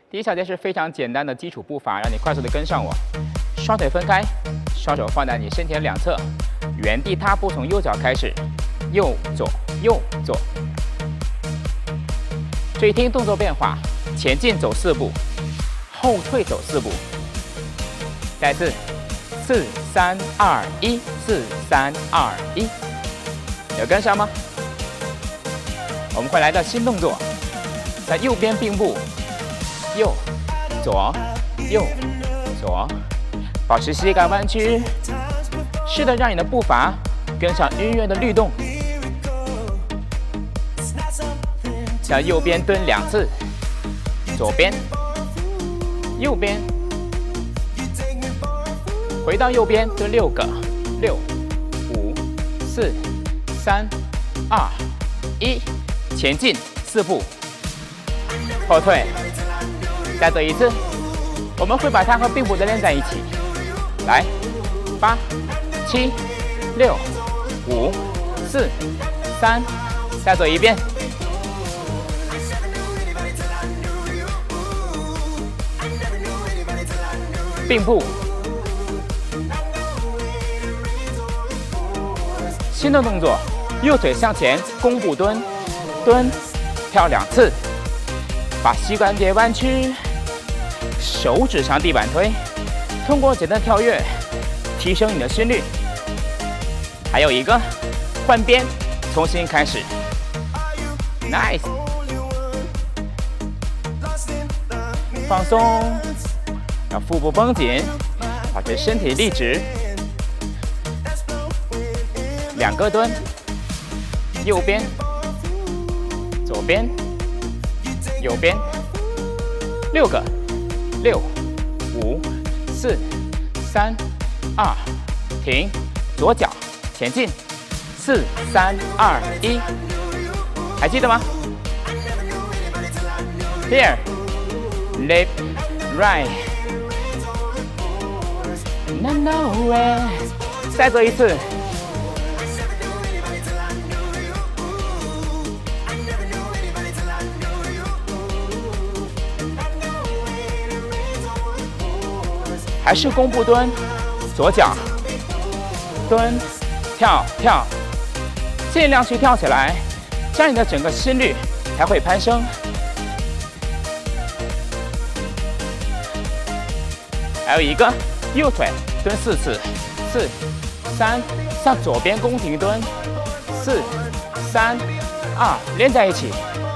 第一小节是非常简单的基础步伐，让你快速的跟上我。双腿分开，双手放在你身体的两侧，原地踏步，从右脚开始，右左右左。注意听动作变化，前进走4步，后退走4步。再次，4、3、2、1，4、3、2、1，有跟上吗？我们会来到新动作，在右边并步，右左右左，保持膝盖弯曲，试着让你的步伐跟上音乐的律动。向右边蹲2次，左边，右边，回到右边蹲6个，6、5、4、3、2、1，前进4步，后退，再走一次。我们会把它和并步的连在一起。来，8、7、6、5、4、3，再走一遍。并步，新的动作，右腿向前，弓步蹲，蹲，跳2次，把膝关节弯曲，手指向地板推，通过简单跳跃，提升你的心率。还有一个，换边，重新开始 ，nice， 放松。让腹部绷紧，保持身体立直。2个蹲，右边、左边、右边，6个，6、5、4、3、2，停，左脚前进，4、3、2、1，还记得吗 ？Here, left, right。再做一次。还是弓步蹲，左脚蹲，跳跳，尽量去跳起来，这样你的整个心率才会攀升。还有一个。右腿蹲4次，4、3，向左边弓停蹲，4、3、2，连在一起，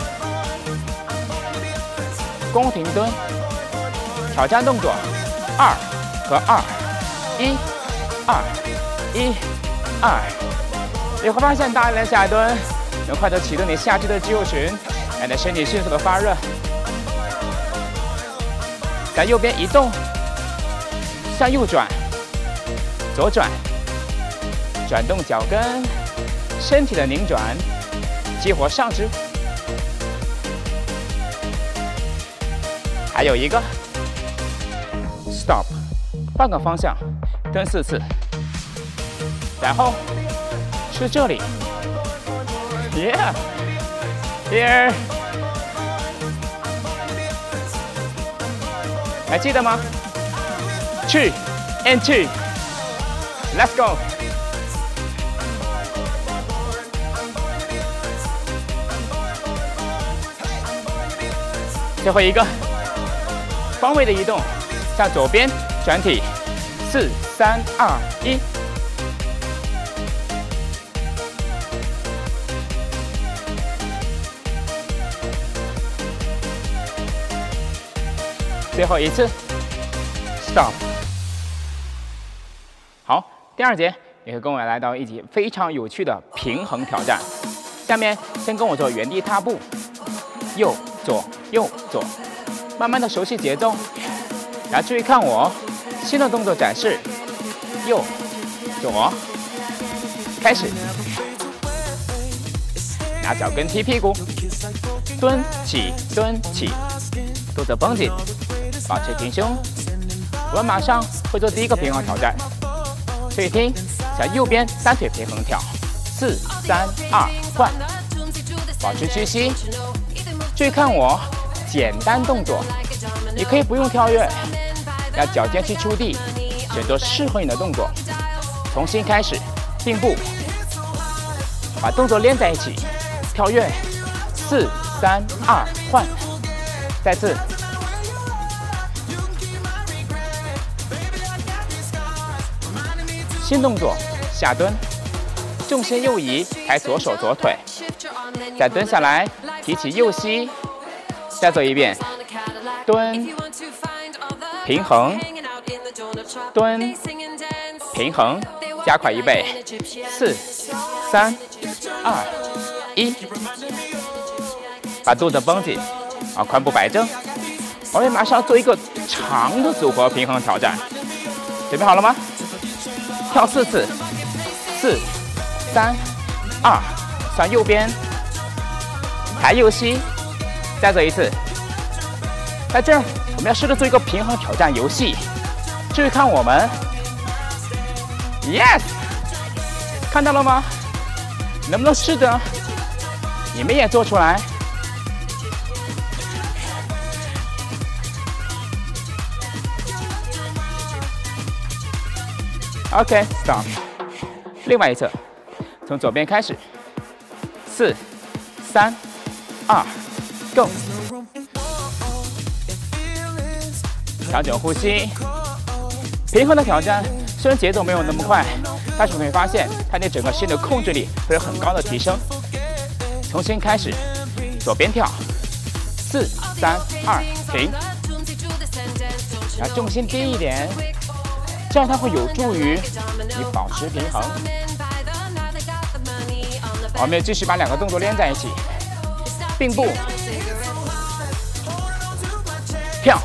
弓停蹲，挑战动作2和2，1、2、1、2，你会发现大力的下蹲能快速启动你下肢的肌肉群，让你的身体迅速的发热。在右边移动。向右转，左转，转动脚跟，身体的拧转，激活上肢。还有一个 ，stop， 换个方向，蹲4次，然后是这里 ，yeah，here， 还记得吗？去 and 去 ，Let's go。最后一个方位的移动，向左边转体，4、3、2、1。最后一次 ，Stop。好，第2节也会跟我来到一起非常有趣的平衡挑战。下面先跟我做原地踏步，右左右左，慢慢的熟悉节奏。然后注意看我新的动作展示，右左，开始，拿脚跟踢屁股，蹲起蹲起，肚子绷紧，保持挺胸。我们马上会做第1个平衡挑战。注意听，向右边单腿平衡跳，4、3、2，换，保持屈膝。注意看我简单动作， 你可以不用跳跃，让脚尖去触地，选择适合你的动作。重新开始，并步，把动作连在一起，跳跃，4、3、2，换，再次。新动作，下蹲，重心右移，抬左手左腿，再蹲下来，提起右膝，再走一遍，蹲，平衡，蹲，平衡，加快1倍，4、3、2、1，把肚子绷紧，髋部摆正。我们马上做一个长的组合平衡挑战，准备好了吗？跳4次，4、3、2，向右边，抬右膝，再走一次。在这儿，我们要试着做一个平衡挑战游戏，注意看我们 ，yes， 看到了吗？能不能试着你们也做出来？OK， stop。另外一侧，从左边开始，4、3、2 ，Go。调整呼吸，平衡的挑战，虽然节奏没有那么快，但是你会发现它对整个心的控制力会有很高的提升。重新开始，左边跳，4、3、2，停。然后重心低一点。这样它会有助于你保持平衡。我们继续把2个动作连在一起，并步，跳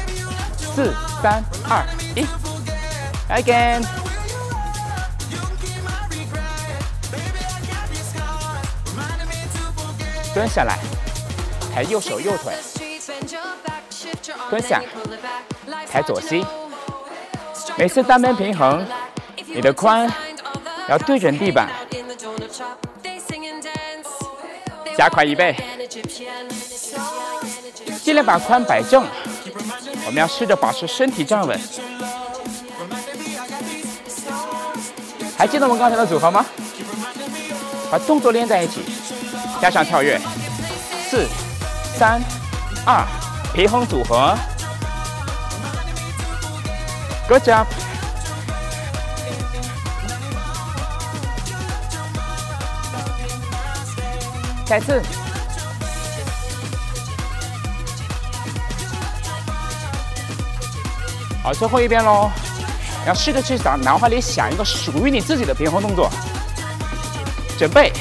，4、3、2、1 ，again， 蹲下来，抬右手右腿，蹲下，抬左膝。每次单边平衡，你的髋要对准地板，加快1倍，尽量把髋摆正。我们要试着保持身体站稳。还记得我们刚才的组合吗？把动作连在一起，加上跳跃，4、3、2，平衡组合。Good job！ 再次，好，最后一遍喽。要试着去脑海里想一个属于你自己的平衡动作。准备。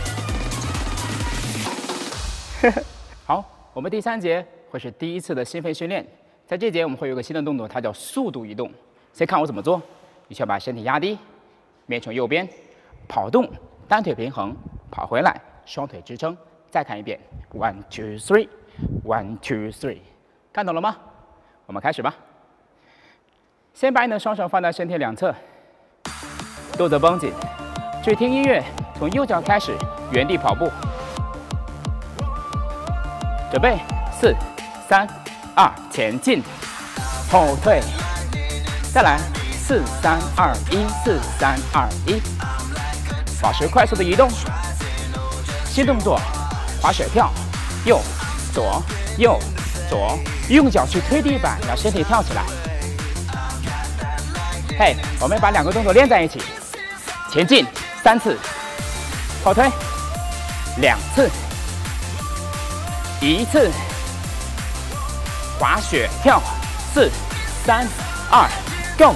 好，我们第3节会是第1次的心肺训练。在这节我们会有个新的动作，它叫速度移动。先看我怎么做。你需要把身体压低，面朝右边，跑动，单腿平衡，跑回来，双腿支撑。再看一遍 ，1 2 3 1 2 3， 看懂了吗？我们开始吧。先把你的双手放在身体两侧，肚子绷紧，注意听音乐，从右脚开始，原地跑步。准备，4、3、2，前进，后退，再来，4、3、2、1， 4、3、2、1，保持快速的移动。新动作，滑雪跳，右左右左，用脚去推地板，让身体跳起来。嘿，我们把2个动作连在一起，前进3次，后退2次，1次，滑雪跳，4、3、2 ，Go！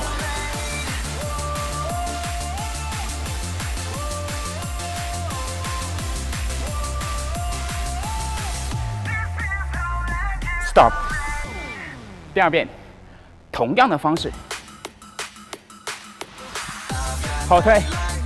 Stop。第2遍，同样的方式，后退，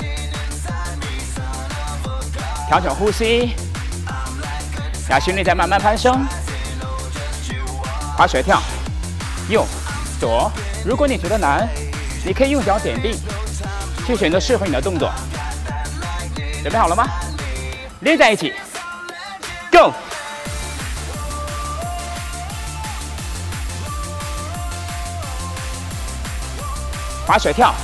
调整呼吸，让心率再慢慢攀升。滑雪跳，右左。如果你觉得难，你可以用脚点地，去选择适合你的动作。准备好了吗？连在一起 ，Go！ 滑水跳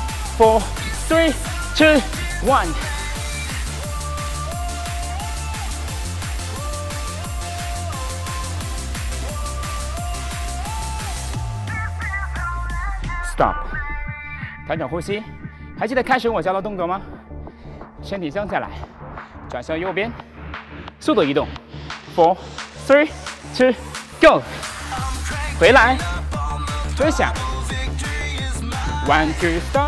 ，4、3、2、1。Stop， 调整呼吸。还记得开始我教的动作吗？身体降下来，转向右边，速度移动。4、3、2、Go。回来，追想。1、2 Stop。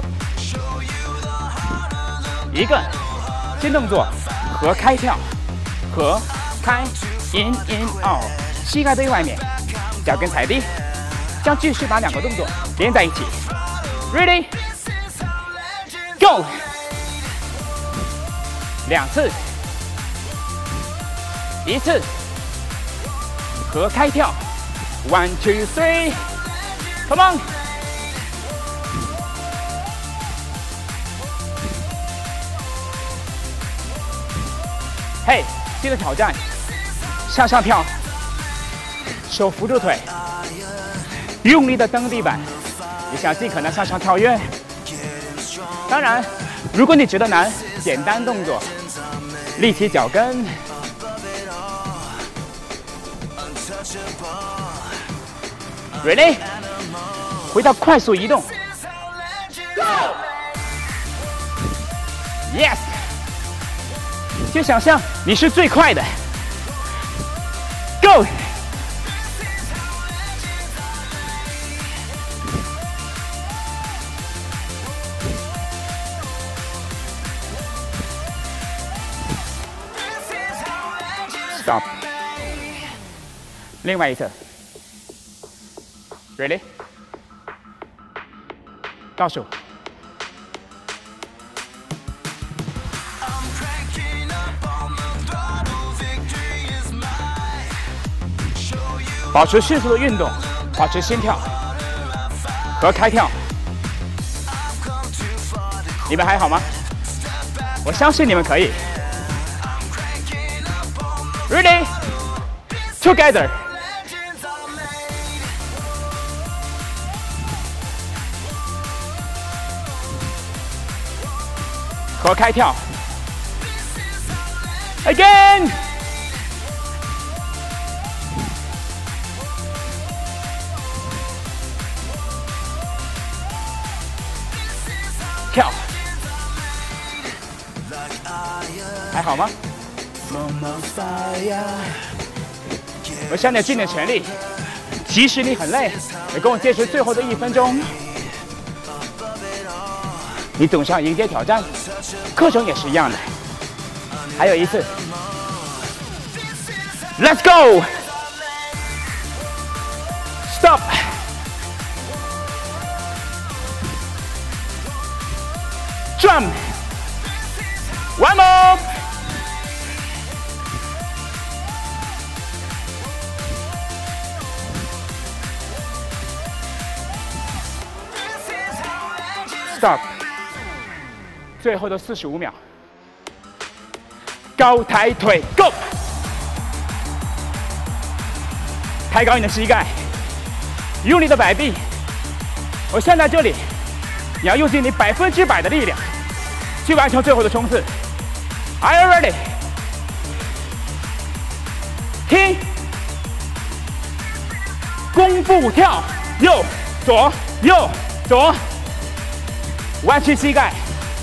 一个新动作，合开跳，合开 in out， 膝盖对外面，脚跟踩地。将继续把2个动作连在一起。Ready, go！ 2次，1次，合开跳 ，1、2、3，Come on！ 嘿，新的挑战，向上跳，手扶住腿。用力的蹬地板，也想尽可能向上跳跃。当然，如果你觉得难，简单动作，立起脚跟。Ready？ 回到快速移动。Yes！ 先想象你是最快的。Go！Stop。另外一侧 ，Ready？ 倒数。保持迅速的运动，保持心跳和开跳。你们还好吗？我相信你们可以。Ready? Together. 合开跳。Again. 跳。还好吗？我向你尽点全力，即使你很累，也跟我坚持最后的1分钟。你总是要迎接挑战，课程也是一样的。还有一次 ，Let's go！ Stop！ Jump！ One more！Stop！ 最后的45秒，高抬腿 ，Go！ 抬高你的膝盖，用力的摆臂。我站在这里，你要用尽你100%的力量，去完成最后的冲刺。Are you ready？ 听，弓步跳，右左右左。弯曲膝盖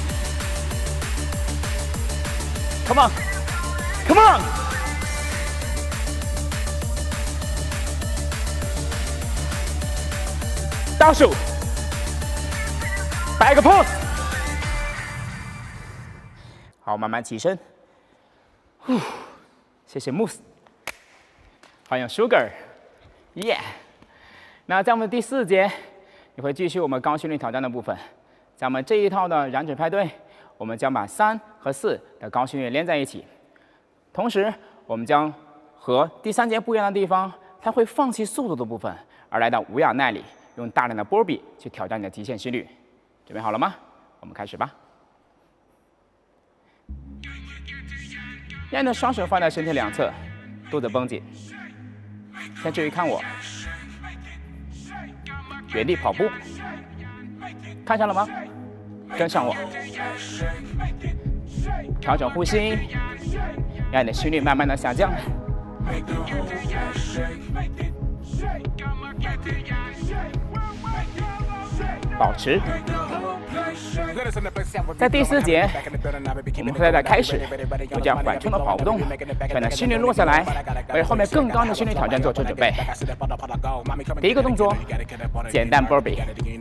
，Come on，Come on， 倒数，摆个 pose， 好，慢慢起身，谢谢 Moose， 欢迎 Sugar， 耶、yeah ！那在我们第4节，你会继续我们高训练挑战的部分。在我们这一套的燃脂派对，我们将把3和4的高训练连在一起，同时我们将和第3节不一样的地方，它会放弃速度的部分，而来到无氧耐力，用大量的波比去挑战你的极限心率。准备好了吗？我们开始吧。让你的双手放在身体2侧，肚子绷紧。先注意看我，原地跑步。 看上了吗？跟上我，调整呼吸，让你的心率慢慢的下降。保持。在第4节，我们会在开始有这样缓冲的跑动，可能心率落下来，为后面更高的心率挑战做出准备。第一个动作，简单 burpee，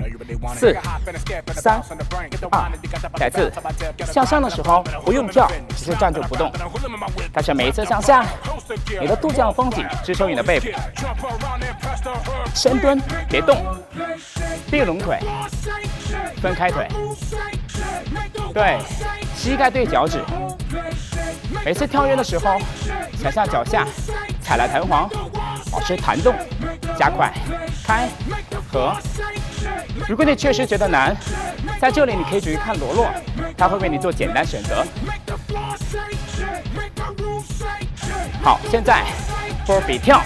4、3、2，再次向上的时候不用跳，只是站住不动。但是每一次向下，你的度假风景支撑你的背部，深蹲别动，并拢腿，分开腿。对，膝盖对脚趾。每次跳跃的时候，想象脚下踩了弹簧，保持弹动，加快，开，合。如果你确实觉得难，在这里你可以注意看罗洛，他会为你做简单选择。好，现在 burpee 跳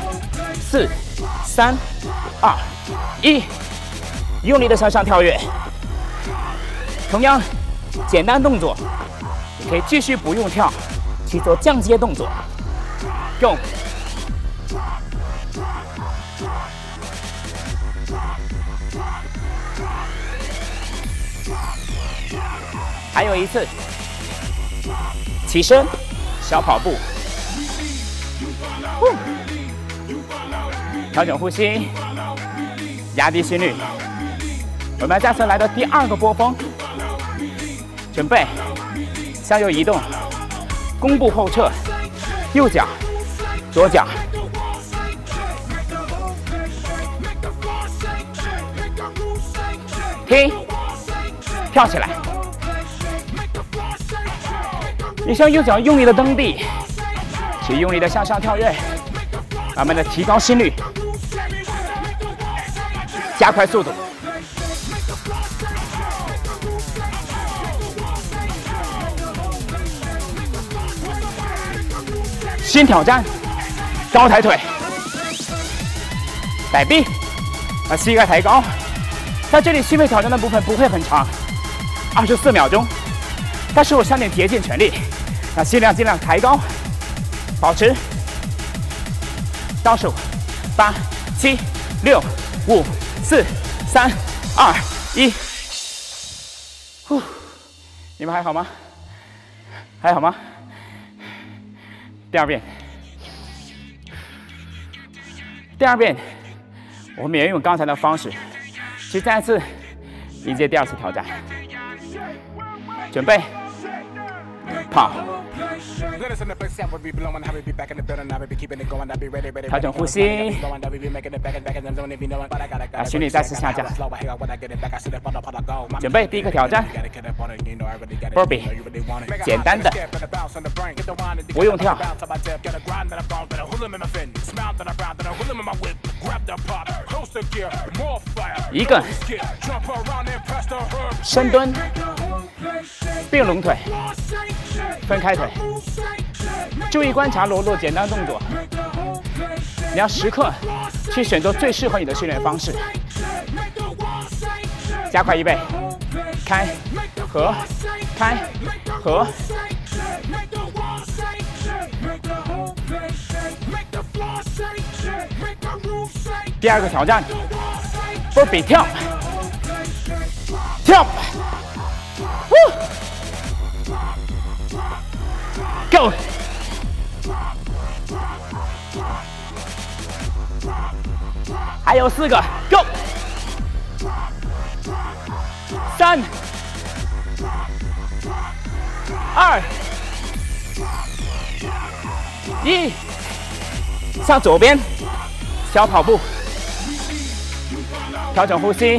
，4、3、2、1，用力的向上跳跃。同样，简单动作，你可以继续不用跳，去做降阶动作。Go！ 还有一次，起身，小跑步，调整呼吸，压低心率。我们这次来到第2个波峰。准备，向右移动，弓步后撤，右脚，左脚，停，跳起来，你向右脚用力的蹬地，去用力的向上跳跃，慢慢的提高心率，加快速度。新挑战，高抬腿，摆臂，把膝盖抬高。在这里心肺挑战的部分不会很长，24秒钟，但是我向你竭尽全力，那尽量抬高，保持。倒数，8、7、6、5、4、3、2、1。呼，你们还好吗？还好吗？第2遍，我们也用刚才的方式去再次迎接第2次挑战。准备，跑，调整呼吸，把心率再次下降。准备第1个挑战 ，burpee， 简单的，不用跳。一个深蹲，并拢腿，分开腿。注意观察罗洛简单动作，你要时刻去选择最适合你的训练方式。加快预备，开，合，开，合。第2个挑战 ，burpee 跳，跳 ，Go， 还有4个 ，Go， 3、2、1，向左边，小跑步，调整呼吸，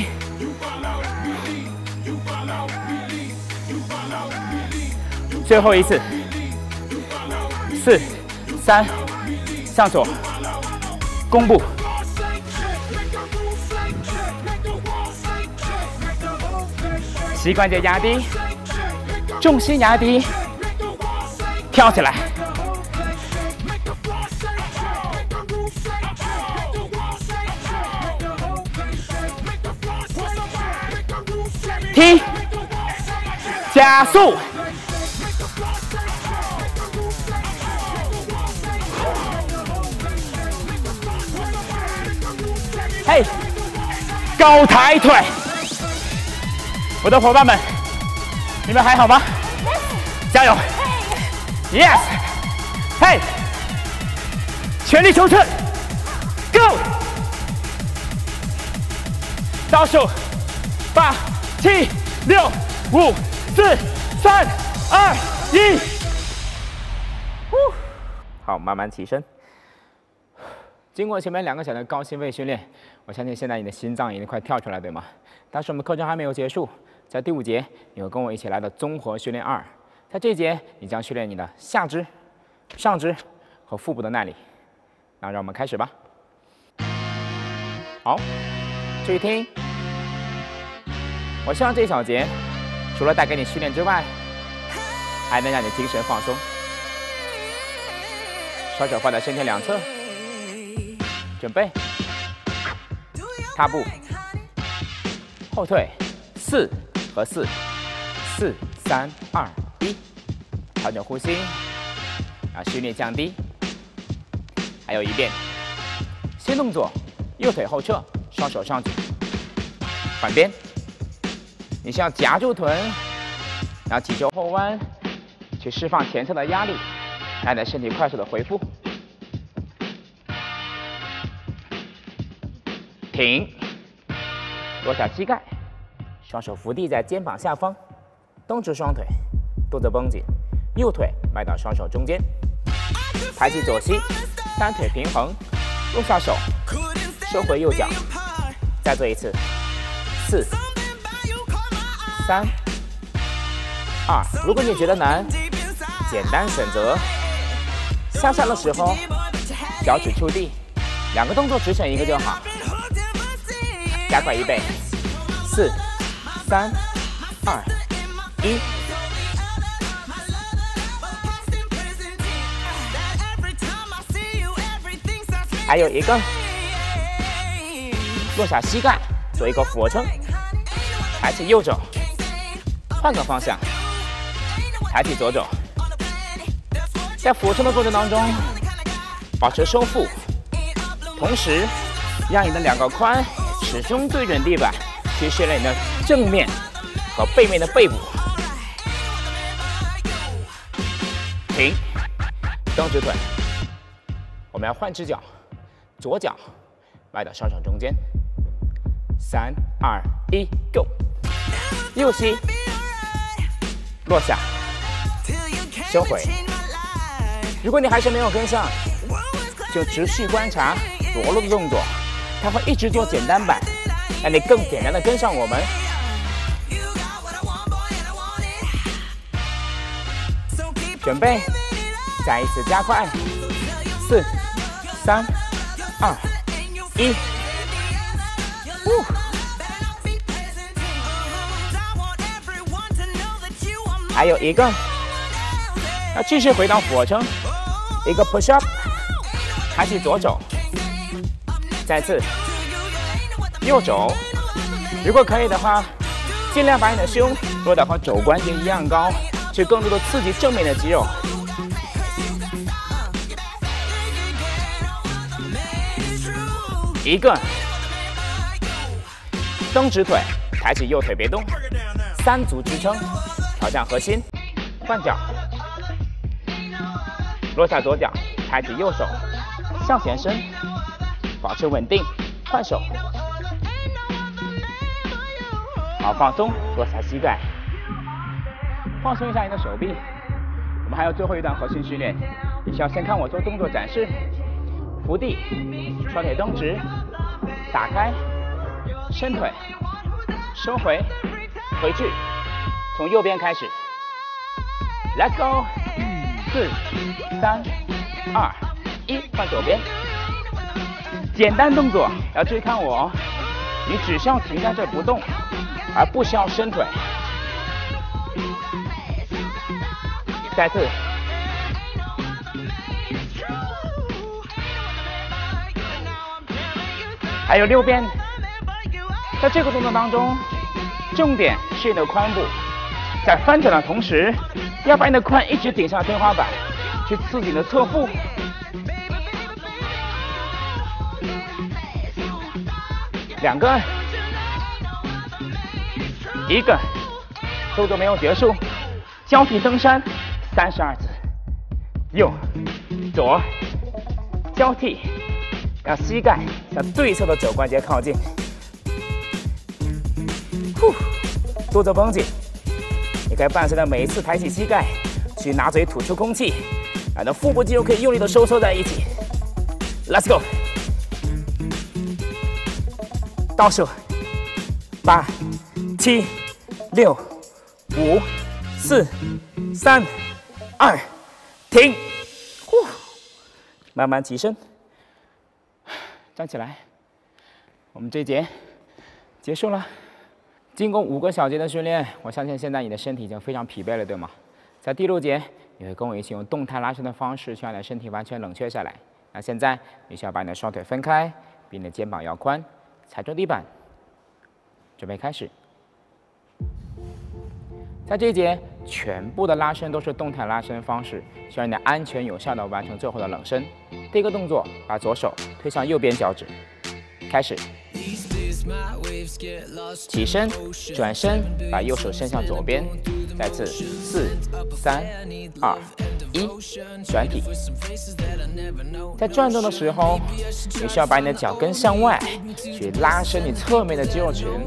最后一次，4、3，向左，弓步，膝关节压低，重心压低，跳起来。 停，加速。嘿，高抬腿。我的伙伴们，你们还好吗？加油 ！Yes， 嘿，全力冲刺 ，Go！ 倒数，8、7、6、5、4、3、2、1。好，慢慢起身。经过前面2个小时的高心肺训练，我相信现在你的心脏已经快跳出来，对吗？但是我们课程还没有结束，在第5节，你会跟我一起来到综合训练2。在这一节，你将训练你的下肢、上肢和腹部的耐力。那让我们开始吧。好，注意听。我希望这一小节除了带给你训练之外，还能让你精神放松。双手放在身体两侧，准备，踏步，后退，4和4，4、3、2、1，调整呼吸，让训练降低。还有一遍，新动作，右腿后撤，双手上举，反边。你需要夹住臀，然后脊椎后弯，去释放前侧的压力，让你的身体快速的恢复。停，落下膝盖，双手扶地在肩膀下方，蹬直双腿，肚子绷紧，右腿迈到双手中间，抬起左膝，单腿平衡，落下手，收回右脚，再做一次，4、3、2。如果你觉得难，简单选择向上的时候，脚趾触地，2个动作只选1个就好。加快1倍，4、3、2、1。还有一个，落下膝盖，做一个俯卧撑，抬起右肘，换个方向，抬起左肘。在俯卧撑的过程当中，保持收腹，同时让你的2个髋始终对准地板，去训练你的正面和背面的背部。停，蹬直腿，我们要换只脚，左脚迈到双手中间，3、2、1 ，Go！ 右膝落下，收回。如果你还是没有跟上，就持续观察裸露的动作，它会一直做简单版，让你更简单的跟上我们。准备，再一次加快，4、3、2、1。还有一个，要继续回到俯卧撑，一个 push up， 抬起左肘，再次右肘，如果可以的话，尽量把你的胸落到和肘关节一样高，去更多的刺激正面的肌肉。一个，蹬直腿，抬起右腿别动，3组支撑，挑战核心，换脚，落下左脚，抬起右手，向前伸，保持稳定，换手，好，放松，落下膝盖，放松一下你的手臂。我们还有最后一段核心训练，你需要先看我做动作展示，扶地，双腿蹬直，打开，伸腿，收回，回去，从右边开始 ，Let's go， 4、3、2、1，换左边。简单动作，要注意看我，你只需要停在这不动，而不需要伸腿。再次。还有6遍，在这个动作当中， 重点是你的髋部，在翻转的同时，要把你的髋一直顶上天花板，去刺激你的侧腹。2个，1个，动作没有结束，交替登山32次，右左交替，让膝盖向对侧的肘关节靠近。肚子绷紧，你可以伴随着每一次抬起膝盖，去拿嘴吐出空气，让你的腹部肌肉可以用力的收缩在一起。Let's go！ 倒数，8、7、6、5、4、3、2，停。慢慢起身，站起来。我们这一节结束了。经过5个小节的训练，我相信现在你的身体已经非常疲惫了，对吗？在第6节，你会跟我一起用动态拉伸的方式，去让你的身体完全冷却下来。那现在，你需要把你的双腿分开，比你的肩膀要宽，踩着地板，准备开始。在这一节，全部的拉伸都是动态拉伸方式，需要你安全有效地完成最后的冷身。第一个动作，把左手推向右边脚趾，开始。起身，转身，把右手伸向左边，再次4、3、2、1，转体。在转动的时候，你需要把你的脚跟向外，去拉伸你侧面的肌肉群。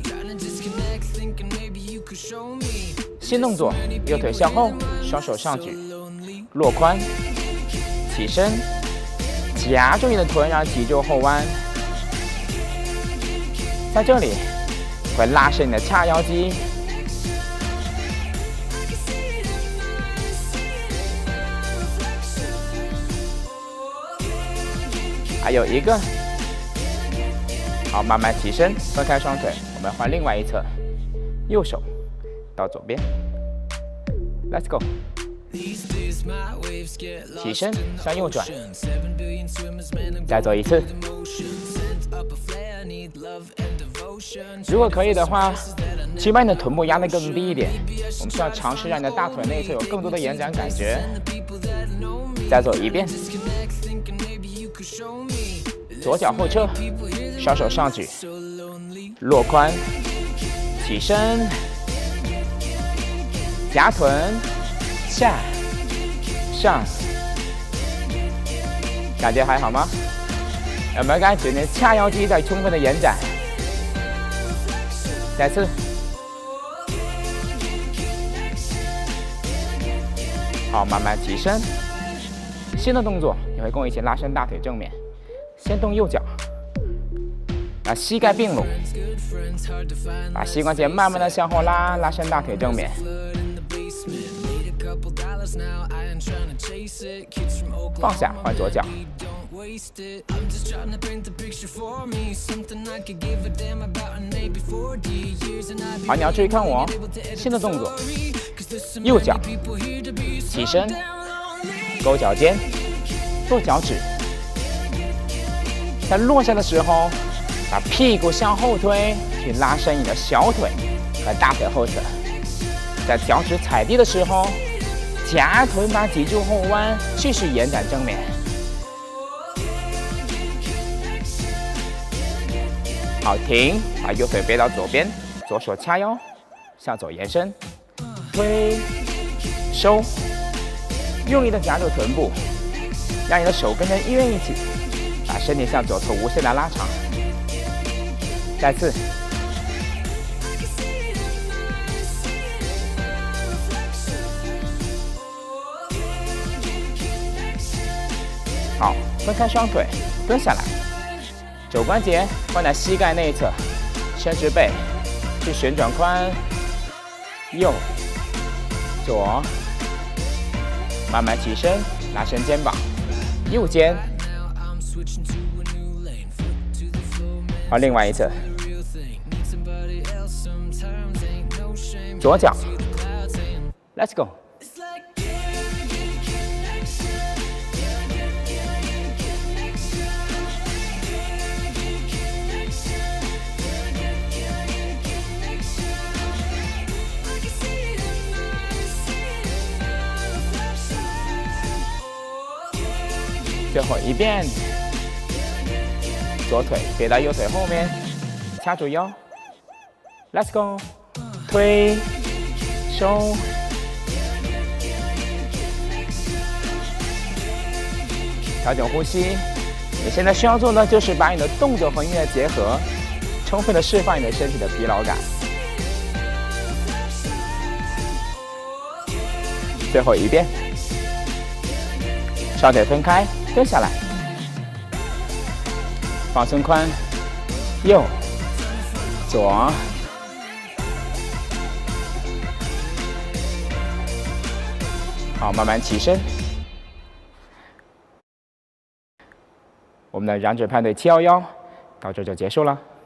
新动作，右腿向后，双手上举，落髋，起身，夹住你的臀，让脊柱后弯。在这里，会拉伸你的髂腰肌。还有1个，好，慢慢起身，分开双腿，我们换另外一侧，右手到左边 ，Let's go。起身向右转，再做一次。如果可以的话，请把你的臀部压得更低一点。我们需要尝试让你的大腿内侧有更多的延展感觉。再做一遍。左脚后撤，双手上举，落髋，起身，夹臀，下，上，感觉还好吗？有没有感觉你的髂腰肌在充分的延展？再次，好，慢慢起身。新的动作，你会跟我一起拉伸大腿正面。先动右脚，把膝盖并拢，把膝关节慢慢的向后拉，拉伸大腿正面。放下，换左脚。好，你要注意看我，新的动作，右脚，起身，勾脚尖，落脚趾，在落下的时候，把屁股向后推，去拉伸你的小腿和大腿后侧。在脚趾踩地的时候，夹臀把脊柱后弯，继续延展正面。好，停，把右腿背到左边，左手掐腰，向左延伸，推，收，用力的夹住臀部，让你的手跟着音乐一起，把身体向左侧无限的拉长。再次。好，分开双腿，蹲下来，肘关节放在膝盖内侧，伸直背，去旋转髋，右、左，慢慢起身，拉伸肩膀，右肩，好，另外一侧，左脚 ，Let's go。 最后一遍，左腿别到右腿后面，掐住腰 ，Let's go， 推，收，调整呼吸。你现在需要做的就是把你的动作和音乐结合，充分的释放你的身体的疲劳感。最后一遍，双腿分开，蹲下来，放松髋，右，左，好，慢慢起身。我们的燃脂派对711到这就结束了。